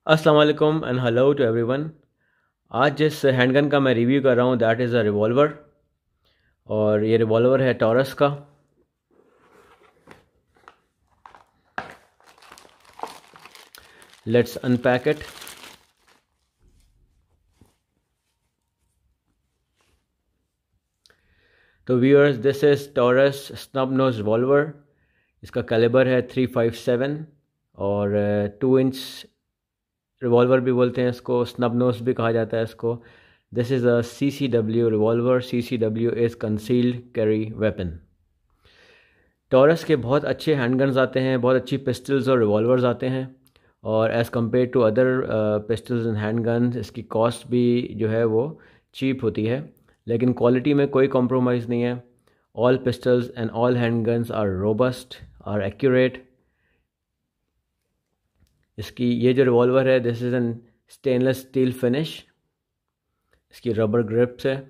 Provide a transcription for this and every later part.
अस्सलाम वालेकुम and hello to everyone. आज जिस हैंडगन का मैं रिव्यू कर रहा हूँ दैट इज़ अ रिवॉल्वर, और ये रिवॉल्वर है टॉरस का। Let's unpack it. तो viewers, this is Taurus snub nose revolver. इसका कैलिबर है 357 और 2 इंच रिवॉल्वर भी बोलते हैं इसको, स्नब नोज भी कहा जाता है इसको। This is a CCW revolver. CCW is concealed carry weapon. Taurus के बहुत अच्छे हैंडगन्स आते हैं, बहुत अच्छी पिस्टल्स और रिवॉल्वर्स आते हैं, और as compare to other pistols and handguns इसकी कॉस्ट भी जो है वो चीप होती है, लेकिन क्वालिटी में कोई कॉम्प्रोमाइज़ नहीं है। All pistols and all handguns are robust, are accurate. इसकी ये जो रिवॉल्वर है this is an stainless steel finish. इसकी रबर ग्रिप्स है।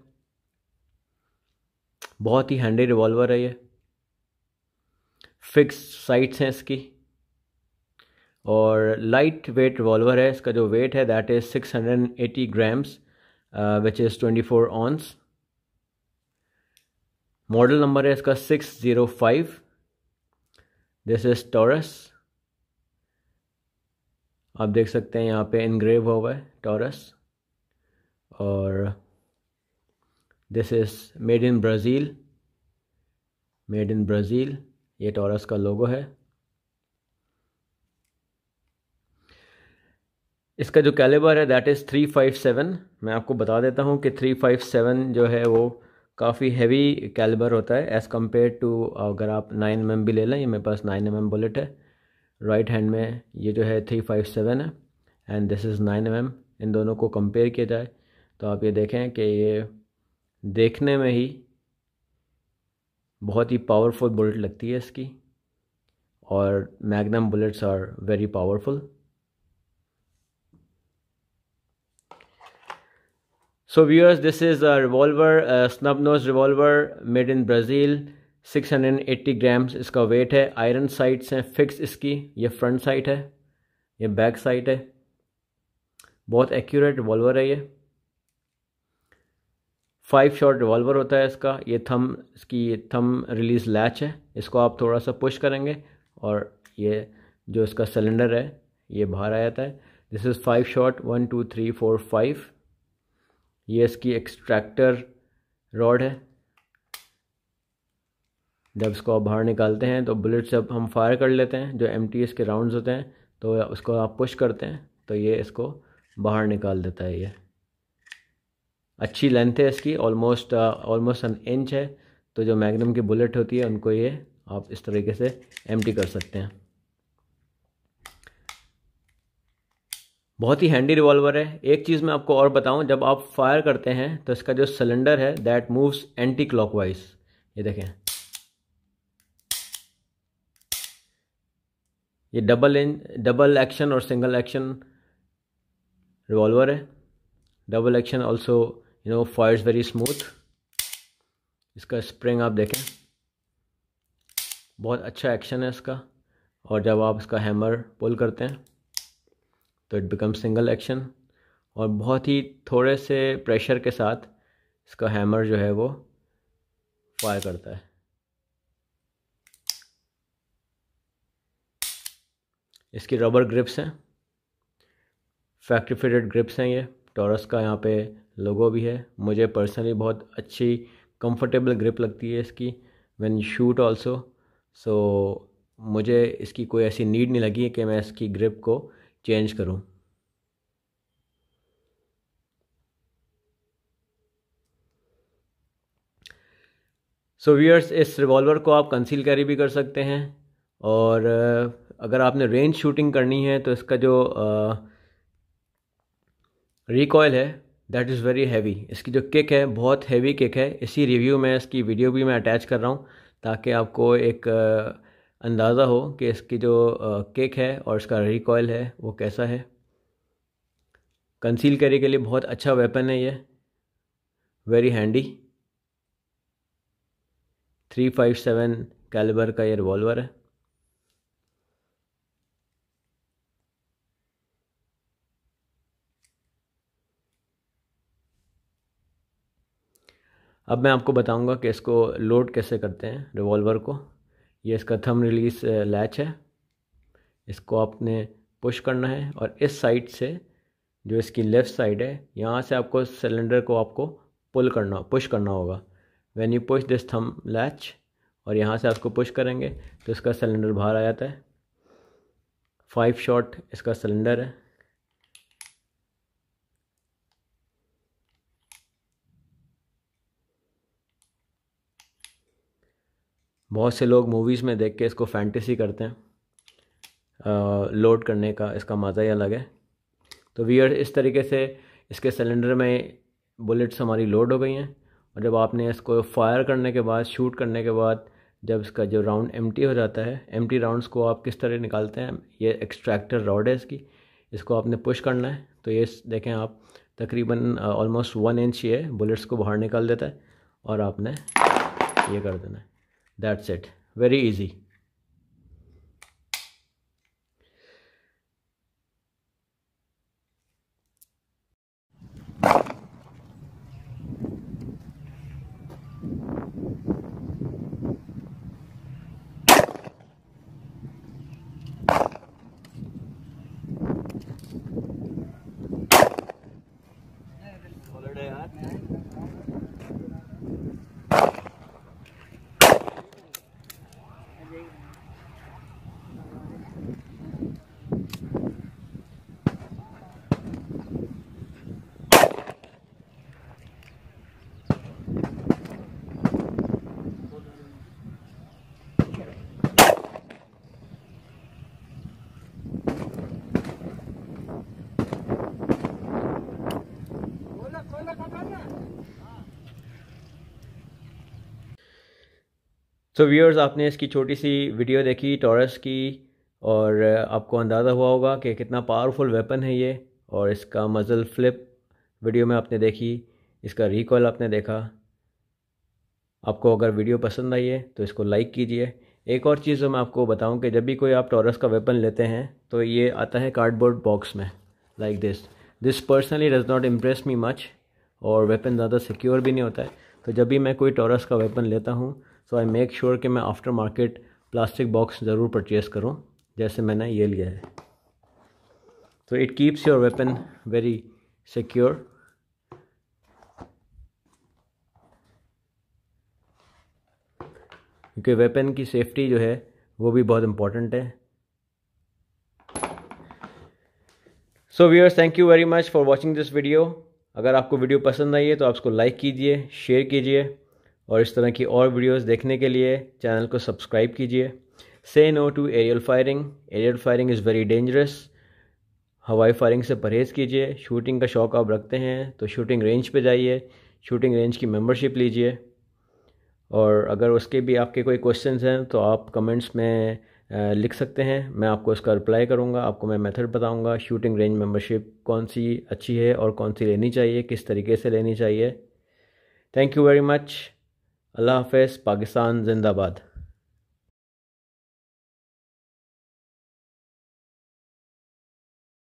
बहुत ही हैंडी रिवॉल्वर है ये। फिक्स साइट्स हैं इसकी, और लाइट वेट रिवॉल्वर है। इसका जो वेट है that is 680 grams which is 24 ounces. Model number है इसका 605। This is Taurus. आप देख सकते हैं यहाँ पे इनग्रेव हुआ है टॉरस, और this is made in Brazil. Made in Brazil, ये टॉरस का लोगो है। इसका जो कैलिबर है दैट इज़ 357। मैं आपको बता देता हूँ कि 357 जो है वो काफ़ी हैवी कैलिबर होता है एज़ कम्पेयर टू, अगर आप 9mm भी ले लें। ये मेरे पास 9mm बुलेट है। राइट हैंड में ये जो है 357 है एंड दिस इज़ 9mm। इन दोनों को कंपेयर किया जाए तो आप ये देखें कि ये देखने में ही बहुत ही पावरफुल बुलेट लगती है इसकी, और magnum bullets are very powerful. So viewers, this is a revolver, a snub nose revolver made in Brazil। 680 grams इसका वेट है। आयरन साइट्स हैं फिक्स इसकी। ये फ्रंट साइट है, ये बैक साइट है। बहुत एक्यूरेट रिवॉल्वर है ये। 5 शॉट रिवॉल्वर होता है इसका। ये इसकी थम रिलीज लैच है। इसको आप थोड़ा सा पुश करेंगे और ये जो इसका सिलेंडर है ये बाहर आ जाता है। This is 5 shot, 1 2 3 4 5। ये इसकी एक्सट्रैक्टर रॉड है। जब इसको आप बाहर निकालते हैं तो बुलेट जब हम फायर कर लेते हैं, जो MTS के राउंड्स होते हैं, तो उसको आप पुश करते हैं तो ये इसको बाहर निकाल देता है। ये अच्छी लेंथ है इसकी, ऑलमोस्ट एन इंच है। तो जो मैग्नम की बुलेट होती है उनको ये आप इस तरीके से एम्प्टी कर सकते हैं। बहुत ही हैंडी रिवॉल्वर है। एक चीज़ मैं आपको और बताऊं, जब आप फायर करते हैं तो इसका जो सिलेंडर है दैट मूव्स एंटी क्लॉकवाइज। ये देखें, ये डबल एक्शन और सिंगल एक्शन रिवॉल्वर है। Double action also fires very smooth. इसका स्प्रिंग आप देखें, बहुत अच्छा एक्शन है इसका, और जब आप इसका हैमर पुल करते हैं तो इट बिकम सिंगल एक्शन, और बहुत ही थोड़े से प्रेशर के साथ इसका हैमर जो है वो फायर करता है। इसकी रबर ग्रिप्स हैं, फैक्ट्री फिटेड ग्रिप्स हैं ये। टॉरस का यहाँ पे लोगो भी है। मुझे पर्सनली बहुत अच्छी कंफर्टेबल ग्रिप लगती है इसकी when you shoot also. So मुझे इसकी कोई ऐसी नीड नहीं लगी है कि मैं इसकी ग्रिप को चेंज करूँ। सो व्यूअर्स, इस रिवॉल्वर को आप कंसील कैरी भी कर सकते हैं, और अगर आपने रेंज शूटिंग करनी है तो इसका जो रिकॉयल है दैट इज़ वेरी हैवी। इसकी जो किक है बहुत हैवी किक है। इसी रिव्यू में इसकी वीडियो भी मैं अटैच कर रहा हूँ ताकि आपको एक अंदाज़ा हो कि इसकी जो किक है और इसका रिकॉयल है वो कैसा है। कंसील कैरी के लिए बहुत अच्छा वेपन है ये, वेरी हैंडी। 357 कैलिबर का ये रिवॉल्वर है। अब मैं आपको बताऊंगा कि इसको लोड कैसे करते हैं रिवॉल्वर को। ये इसका थंब रिलीज लैच है, इसको आपने पुश करना है और इस साइड से जो इसकी लेफ़्ट साइड है यहाँ से आपको सिलेंडर को आपको पुश करना होगा। When you push this thumb latch और यहाँ से आपको पुश करेंगे तो इसका सिलेंडर बाहर आ जाता है। 5 शॉट इसका सिलेंडर है। बहुत से लोग मूवीज़ में देख के इसको फैंटेसी करते हैं, लोड करने का इसका मज़ा ही अलग है। तो व्यूअर इस तरीके से इसके सिलेंडर में बुलेट्स हमारी लोड हो गई हैं और जब आपने इसको फायर करने के बाद, शूट करने के बाद, जब इसका जो राउंड एम्प्टी हो जाता है, एम्प्टी राउंड्स को आप किस तरह निकालते हैं, ये एक्सट्रैक्टर रॉड है इसको आपने पुश करना है। तो ये देखें आप, तकरीबन ऑलमोस्ट 1 इंच ये बुलेट्स को बाहर निकाल देता है और आपने ये कर देना है। That's it, very easy. तो व्यूअर्स, आपने इसकी छोटी सी वीडियो देखी टॉरस की और आपको अंदाज़ा हुआ होगा कि कितना पावरफुल वेपन है ये। और इसका मज़ल फ्लिप वीडियो में आपने देखी, इसका रिकॉल आपने देखा। आपको अगर वीडियो पसंद आई है तो इसको लाइक कीजिए। एक और चीज़ जो मैं आपको बताऊं कि जब भी कोई आप टॉरस का वेपन लेते हैं तो ये आता है कार्डबोर्ड बॉक्स में, like this personally does not impress me much, और वेपन ज़्यादा सिक्योर भी नहीं होता है। तो जब भी मैं कोई टॉरस का वेपन लेता हूँ सो आई मेक श्योर कि मैं आफ्टर मार्केट प्लास्टिक बॉक्स ज़रूर परचेज़ करूँ, जैसे मैंने ये लिया है। तो it keeps your weapon very secure. क्योंकि वेपन की सेफ्टी जो है वो भी बहुत इम्पॉर्टेंट है। So viewers, thank you very much for watching this video. अगर आपको वीडियो पसंद आई है तो आप इसको लाइक कीजिए, शेयर कीजिए और इस तरह की और वीडियोस देखने के लिए चैनल को सब्सक्राइब कीजिए। Say no to aerial firing. Aerial firing is very dangerous. हवाई फायरिंग से परहेज़ कीजिए। शूटिंग का शौक़ आप रखते हैं तो शूटिंग रेंज पे जाइए, शूटिंग रेंज की मेंबरशिप लीजिए। और अगर उसके भी आपके कोई क्वेश्चंस हैं तो आप कमेंट्स में लिख सकते हैं, मैं आपको उसका रिप्लाई करूंगा। आपको मैं मेथड बताऊंगा शूटिंग रेंज मेंबरशिप कौन सी अच्छी है और कौन सी लेनी चाहिए, किस तरीके से लेनी चाहिए। Thank you very much. अल्लाह हाफ़िज़। पाकिस्तान जिंदाबाद।